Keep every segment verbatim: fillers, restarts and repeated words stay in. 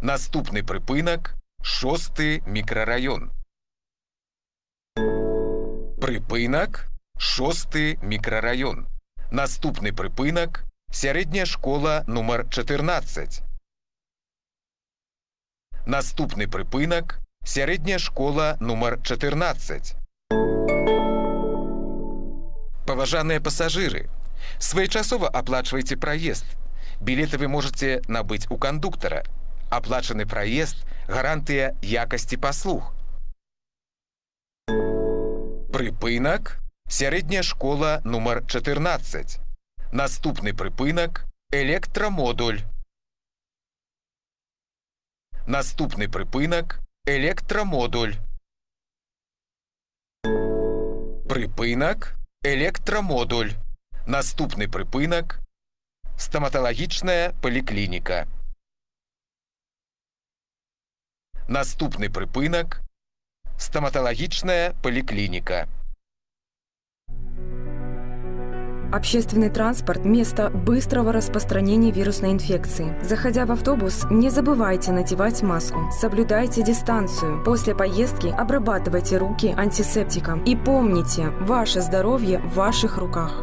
Наступны прыпынак шосты мікрараён. Прыпынак шосты мікрараён. Наступны прыпынак сярэдняя школа нумар чатырнаццаць. Наступны прыпынак сярэдняя школа нумар чатырнаццаць. Паважаныя пасажыры, своечасова аплачвайце праезд. Білеты вы можете набыць у кандуктара. Аплачаны праезд – гарантыя якасці паслуг. Прыпынак сярэдняя школа нумар чатырнаццаць. Наступны прыпынак электрамодуль. Наступны прыпынак электрамодуль. Прыпынак электрамодуль. Наступны прыпынак стаматалагічная паліклініка. Наступны прыпынак стоматологичная поликлиника. Общественный транспорт – место быстрого распространения вирусной инфекции. Заходя в автобус, не забывайте надевать маску. Соблюдайте дистанцию. После поездки обрабатывайте руки антисептиком. И помните, ваше здоровье в ваших руках.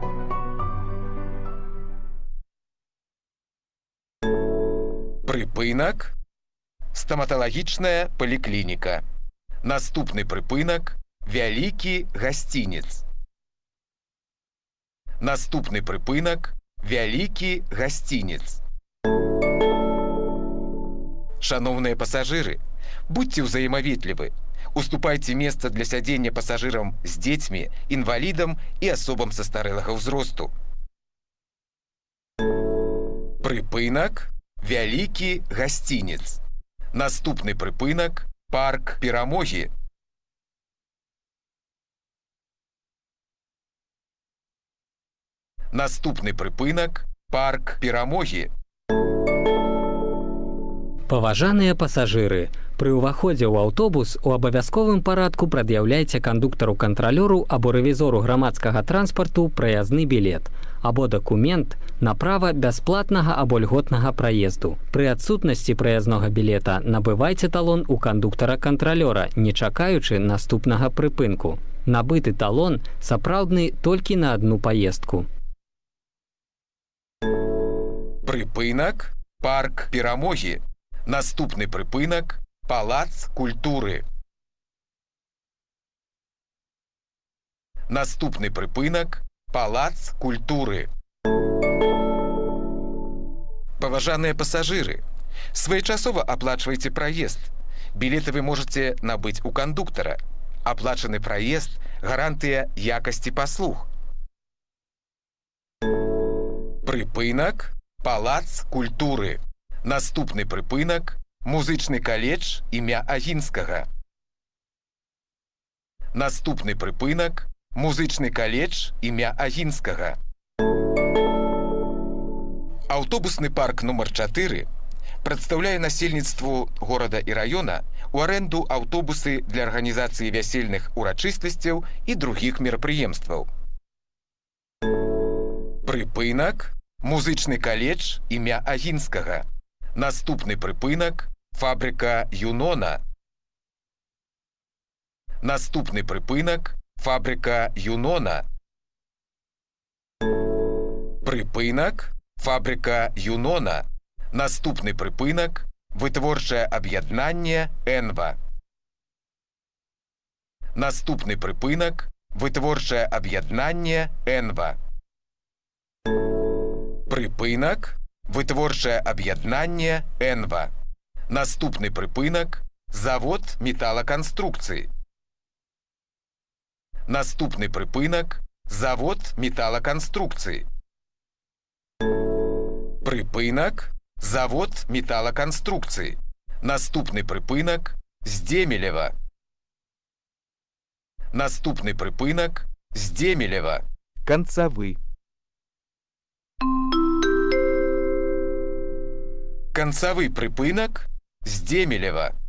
Прыпынак стоматологичная поликлиника. Наступны прыпынак вялікі гасцінец. Наступны прыпынак вялікі гасцінец. Шановныя пасажыры, будьте ўзаемаветлівы. Уступайце месца для сядзення пасажырам з дзецьмі, інвалідам і асобам састарэлага ўзросту. Прыпынак вялікі гасцінец. Наступны прыпынак парк Перамогі. Наступны прыпынак парк Перамогі. Паважаныя пасажыры, пры ўваходзе ў аўтобус у абавязковым парадку прад'яўляйце кандуктару-кантралёру або рэвізору грамадскага транспарту праязны білет або дакумент на права бясплатнага або льготнага праезду. Пры адсутнасці праязнога білета набывайце талон у кандуктара-кантралёра, не чакаючы наступнага прыпынку. Набыты талон сапраўдны толькі на адну паездку. Прыпынак парк Перамогі. Наступны прыпынак палац культуры. Наступны прыпынак палац культуры. Паважаныя пасажыры, своечасова аплачвайце праезд. Білеты вы можете набыць у кандуктара. Аплачаны праезд – гарантыя якасці паслуг. Прыпынак палац культуры. Наступны прыпынак музычны каледж імя Агінскага. Наступны прыпынак музычны каледж імя Агінскага. Аўтобусны парк нумар чатыры прадстаўляе насельніцтву горада і раёна у арэнду аўтобусы для арганізацыі вясельных урачыстасцяў і другіх мерапрыемстваў. Прыпынак музычны каледж імя Агінскага. Наступны прыпынак фабрыка Юнона. Наступны прыпынак фабрыка Юнона. Прыпынак фабрыка Юнона. Наступны прыпынак вытворчае аб'яднанне Энва. Наступны прыпынак вытворчае аб'яднанне Энва. Прыпынак вытворчае аб'яднанне Энва. Наступны прыпынак завод металаканструкцыі. Наступны прыпынак завод металаканструкцыі. Прыпынак завод металаканструкцыі. Наступны прыпынак Здземелева. Наступны прыпынак Здземелева. Канцавы. Канцавы прыпынак Здземелева.